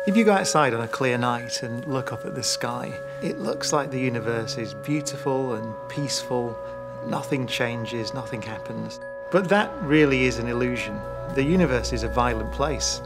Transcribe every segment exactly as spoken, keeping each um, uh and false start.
If you go outside on a clear night and look up at the sky, it looks like the universe is beautiful and peaceful. Nothing changes, nothing happens. But that really is an illusion. The universe is a violent place.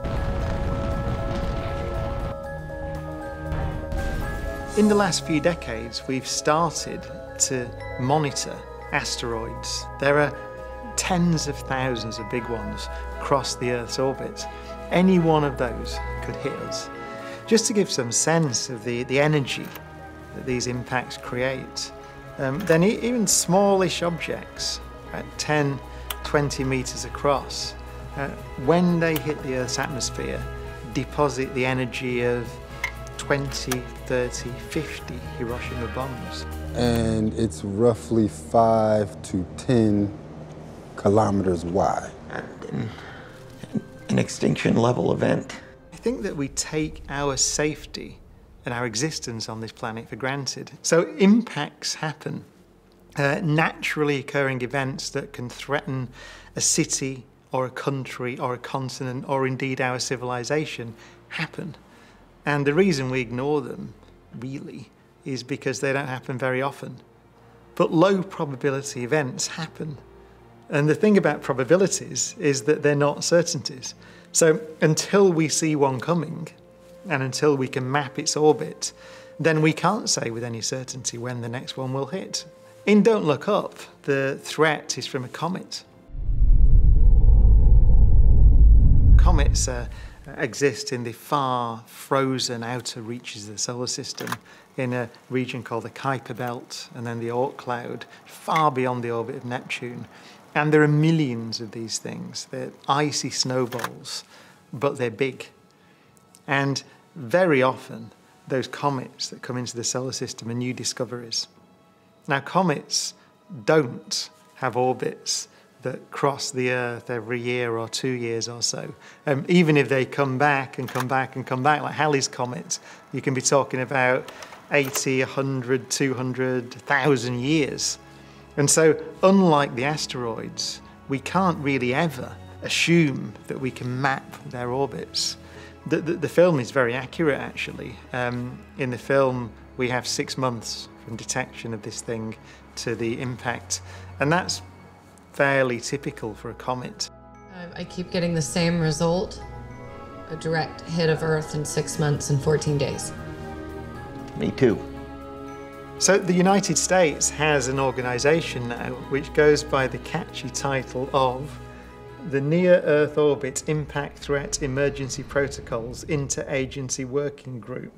In the last few decades, we've started to monitor asteroids. There are tens of thousands of big ones across the Earth's orbit. Any one of those could hit us. Just to give some sense of the, the energy that these impacts create, um, then e even smallish objects at ten, twenty meters across, uh, when they hit the Earth's atmosphere, deposit the energy of twenty, thirty, fifty Hiroshima bombs. And it's roughly five to ten kilometers wide. And an extinction level event. I think that we take our safety and our existence on this planet for granted. So impacts happen, uh, naturally occurring events that can threaten a city or a country or a continent or indeed our civilization happen. And the reason we ignore them, really, is because they don't happen very often. But low probability events happen. And the thing about probabilities is that they're not certainties. So until we see one coming, and until we can map its orbit, then we can't say with any certainty when the next one will hit. In Don't Look Up, the threat is from a comet. Comets uh, exist in the far frozen outer reaches of the solar system in a region called the Kuiper Belt and then the Oort cloud, far beyond the orbit of Neptune. And there are millions of these things. They're icy snowballs, but they're big. And very often, those comets that come into the solar system are new discoveries. Now, comets don't have orbits that cross the Earth every year or two years or so. Um, even if they come back and come back and come back, like Halley's Comet, you can be talking about eighty, a hundred, two hundred, one thousand years. And so, unlike the asteroids, we can't really ever assume that we can map their orbits. The, the, the film is very accurate, actually. Um, in the film, we have six months from detection of this thing to the impact, and that's fairly typical for a comet. I keep getting the same result, a direct hit of Earth in six months and fourteen days. Me too. So the United States has an organization now which goes by the catchy title of the Near-Earth Orbit Impact Threat Emergency Protocols Interagency Working Group,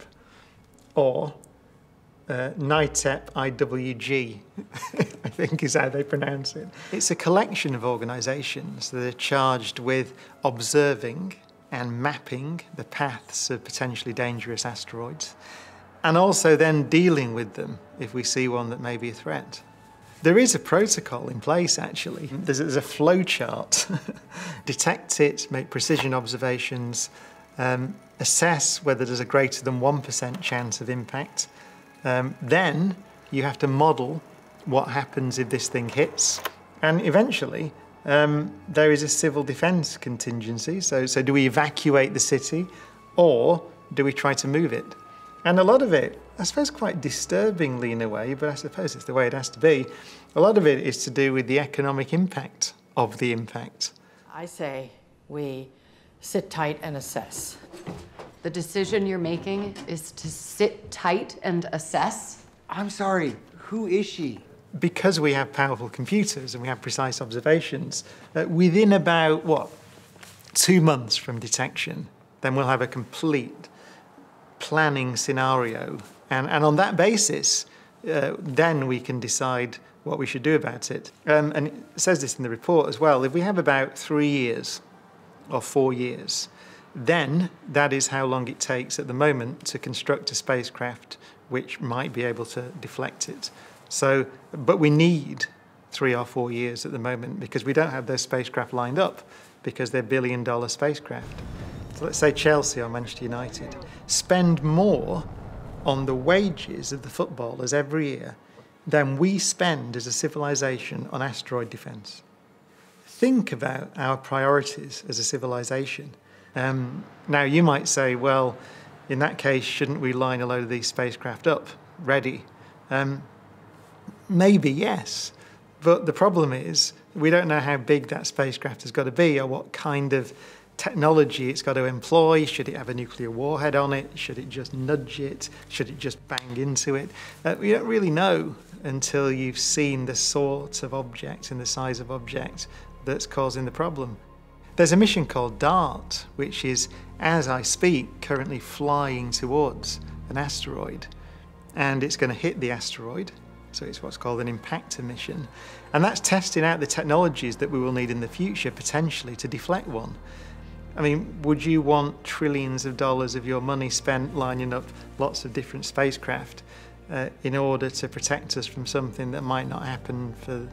or uh, NITEP I W G, I think is how they pronounce it. It's a collection of organizations that are charged with observing and mapping the paths of potentially dangerous asteroids, and also then dealing with them if we see one that may be a threat. There is a protocol in place, actually. There's, there's a flow chart. Detect it, make precision observations, um, assess whether there's a greater than one percent chance of impact. Um, then you have to model what happens if this thing hits. And eventually, um, there is a civil defense contingency. So, so do we evacuate the city, or do we try to move it? And a lot of it, I suppose quite disturbingly in a way, but I suppose it's the way it has to be, a lot of it is to do with the economic impact of the impact. I say we sit tight and assess. The decision you're making is to sit tight and assess? I'm sorry, who is she? Because we have powerful computers and we have precise observations, uh, within about, what, two months from detection, then we'll have a complete planning scenario. And, and on that basis, uh, then we can decide what we should do about it. Um, and it says this in the report as well. If we have about three years or four years, then that is how long it takes at the moment to construct a spacecraft which might be able to deflect it. So, but we need three or four years at the moment because we don't have those spacecraft lined up because they're billion dollar spacecraft. So let's say Chelsea or Manchester United spend more on the wages of the footballers every year than we spend as a civilization on asteroid defense. Think about our priorities as a civilization. Um, now, you might say, well, in that case, shouldn't we line a load of these spacecraft up, ready? Um, maybe, yes. But the problem is, we don't know how big that spacecraft has got to be or what kind of technology it's got to employ. Should it have a nuclear warhead on it? Should it just nudge it? Should it just bang into it? Uh, we don't really know until you've seen the sort of object and the size of object that's causing the problem. There's a mission called DART, which is, as I speak, currently flying towards an asteroid. And it's going to hit the asteroid. So it's what's called an impactor mission. And that's testing out the technologies that we will need in the future, potentially, to deflect one. I mean, would you want trillions of dollars of your money spent lining up lots of different spacecraft uh, in order to protect us from something that might not happen for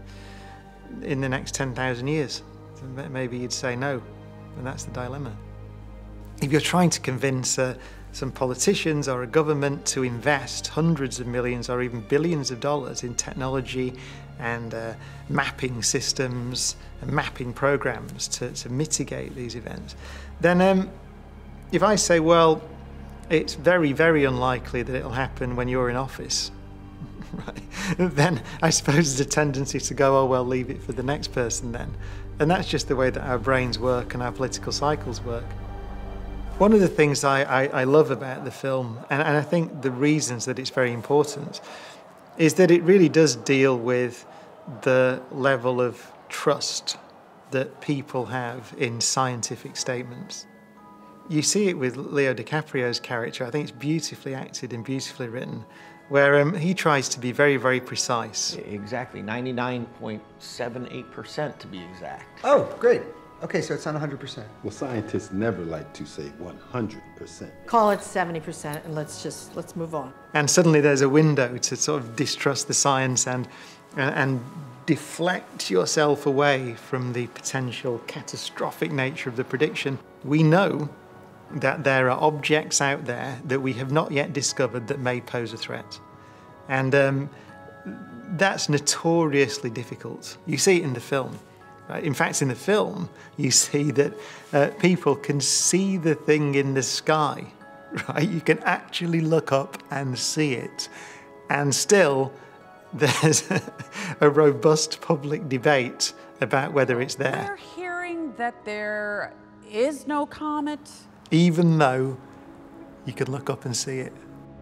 in the next ten thousand years? So maybe you'd say no, and that's the dilemma. If you're trying to convince uh, some politicians or a government to invest hundreds of millions or even billions of dollars in technology and uh, mapping systems and mapping programs to, to mitigate these events, then um, if I say, well, it's very, very unlikely that it'll happen when you're in office, right, then I suppose there's a tendency to go, oh, well, leave it for the next person then. And that's just the way that our brains work and our political cycles work. One of the things I, I, I love about the film, and, and I think the reasons that it's very important, is that it really does deal with the level of trust that people have in scientific statements. You see it with Leo DiCaprio's character. I think it's beautifully acted and beautifully written, where um, he tries to be very, very precise. Exactly, ninety-nine point seven eight percent to be exact. Oh, great. Okay, so it's not one hundred percent. Well, scientists never like to say one hundred percent. Call it seventy percent and let's just, let's move on. And suddenly there's a window to sort of distrust the science and, and, and deflect yourself away from the potential catastrophic nature of the prediction. We know that there are objects out there that we have not yet discovered that may pose a threat. And um, that's notoriously difficult. You see it in the film. Right? In fact, in the film, you see that uh, people can see the thing in the sky. Right? You can actually look up and see it. And still, there's a robust public debate about whether it's there. We're hearing that there is no comet. Even though you could look up and see it.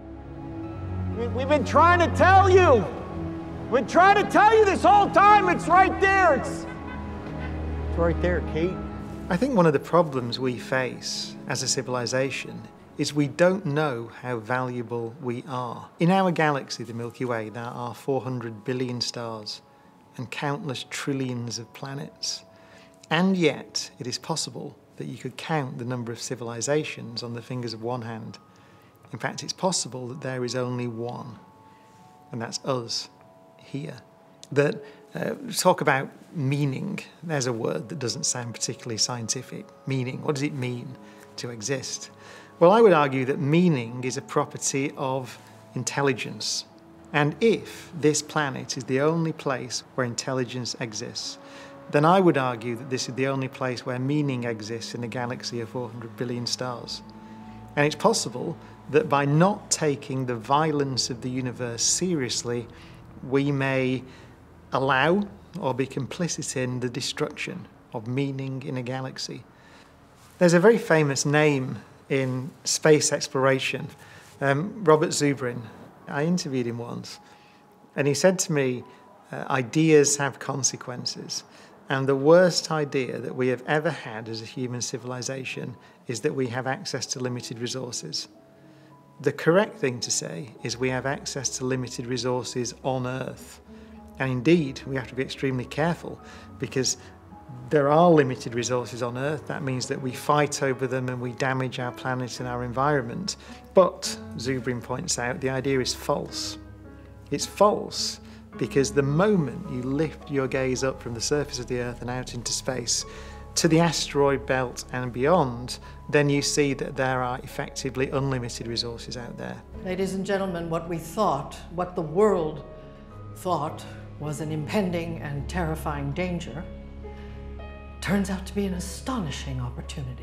We've been trying to tell you. We've been trying to tell you this whole time. It's right there. It's, it's right there, Kate. I think one of the problems we face as a civilization is we don't know how valuable we are. In our galaxy, the Milky Way, there are four hundred billion stars and countless trillions of planets. And yet, it is possible that you could count the number of civilizations on the fingers of one hand. In fact, it's possible that there is only one, and that's us, here. That, uh, talk about meaning. There's a word that doesn't sound particularly scientific. Meaning, what does it mean to exist? Well, I would argue that meaning is a property of intelligence. And if this planet is the only place where intelligence exists, then I would argue that this is the only place where meaning exists in a galaxy of four hundred billion stars. And it's possible that by not taking the violence of the universe seriously, we may allow or be complicit in the destruction of meaning in a galaxy. There's a very famous name in space exploration, um, Robert Zubrin. I interviewed him once, and he said to me, uh, ideas have consequences. And the worst idea that we have ever had as a human civilization is that we have access to limited resources. The correct thing to say is we have access to limited resources on Earth. And indeed, we have to be extremely careful because there are limited resources on Earth. That means that we fight over them and we damage our planet and our environment. But, Zubrin points out, the idea is false. It's false because the moment you lift your gaze up from the surface of the Earth and out into space to the asteroid belt and beyond, then you see that there are effectively unlimited resources out there. Ladies and gentlemen, what we thought, what the world thought was an impending and terrifying danger, turns out to be an astonishing opportunity.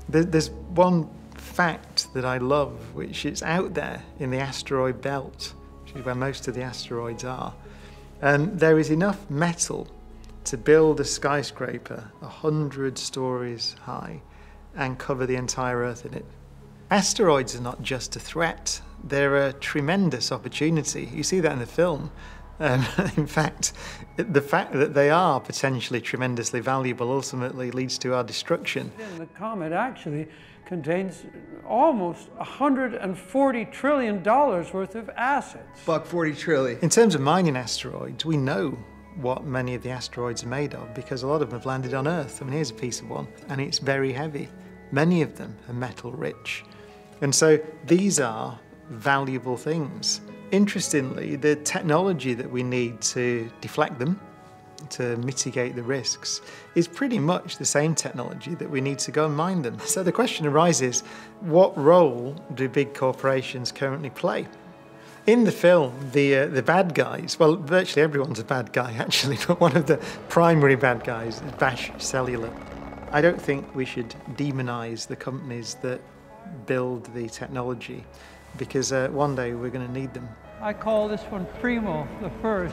There's one fact that I love, which is out there in the asteroid belt, which is where most of the asteroids are. And there is enough metal to build a skyscraper a hundred stories high and cover the entire Earth in it. Asteroids are not just a threat, they're a tremendous opportunity. You see that in the film. Um, in fact, the fact that they are potentially tremendously valuable ultimately leads to our destruction. The comet actually contains almost one hundred forty trillion dollars worth of assets. Buck forty trillion. In terms of mining asteroids, we know what many of the asteroids are made of because a lot of them have landed on Earth. I mean, here's a piece of one, and it's very heavy. Many of them are metal rich. And so these are valuable things. Interestingly, the technology that we need to deflect them, to mitigate the risks, is pretty much the same technology that we need to go and mine them. So the question arises, what role do big corporations currently play? In the film, the, uh, the bad guys, well, virtually everyone's a bad guy actually, but one of the primary bad guys is Bash Cellular. I don't think we should demonize the companies that build the technology, because uh, one day we're going to need them. I call this one Primo, the first.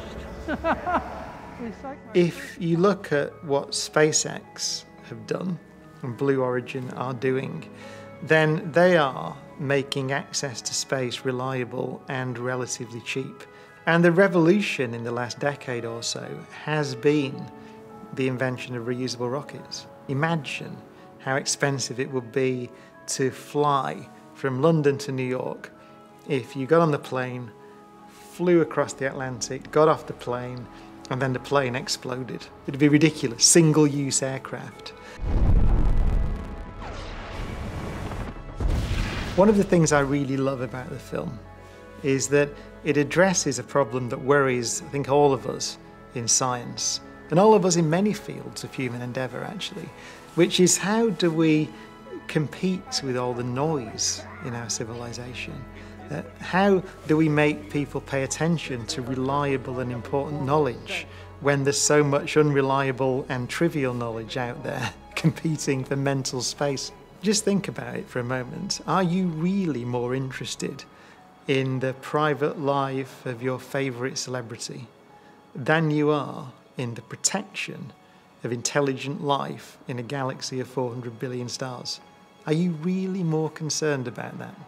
If you look at what SpaceX have done and Blue Origin are doing, then they are making access to space reliable and relatively cheap. And the revolution in the last decade or so has been the invention of reusable rockets. Imagine how expensive it would be to fly from London to New York if you got on the plane, flew across the Atlantic, got off the plane, and then the plane exploded. It'd be ridiculous, single-use aircraft. One of the things I really love about the film is that it addresses a problem that worries, I think, all of us in science, and all of us in many fields of human endeavour, actually, which is how do we compete with all the noise in our civilization? Uh, how do we make people pay attention to reliable and important knowledge when there's so much unreliable and trivial knowledge out there competing for mental space? Just think about it for a moment. Are you really more interested in the private life of your favourite celebrity than you are in the protection of intelligent life in a galaxy of four hundred billion stars? Are you really more concerned about that?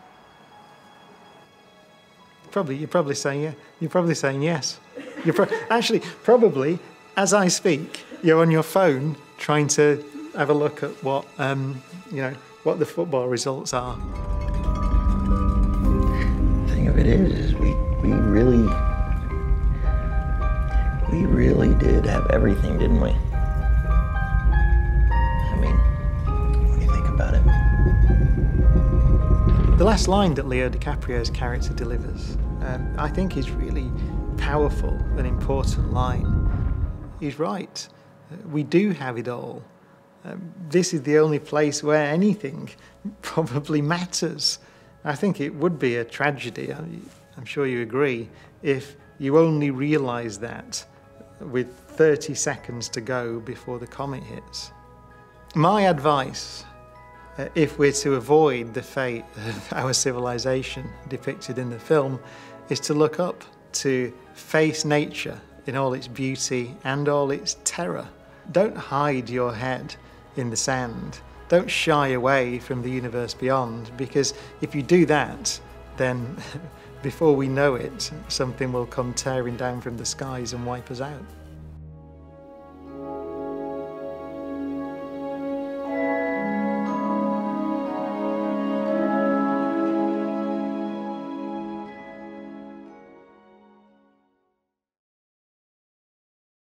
Probably, you're probably saying yeah. You're probably saying yes. You're pro actually, probably, as I speak, you're on your phone trying to have a look at what um, you know what the football results are. The thing of it is, is we we really we really did have everything, didn't we? I mean, when you think about it. The last line that Leo DiCaprio's character delivers, um, I think is really powerful, an important line. He's right. We do have it all. Um, this is the only place where anything probably matters. I think it would be a tragedy, I'm sure you agree, if you only realise that with thirty seconds to go before the comet hits. My advice, Uh, if we're to avoid the fate of our civilization depicted in the film, is to look up, to face nature in all its beauty and all its terror. Don't hide your head in the sand. Don't shy away from the universe beyond, because if you do that, then before we know it, something will come tearing down from the skies and wipe us out.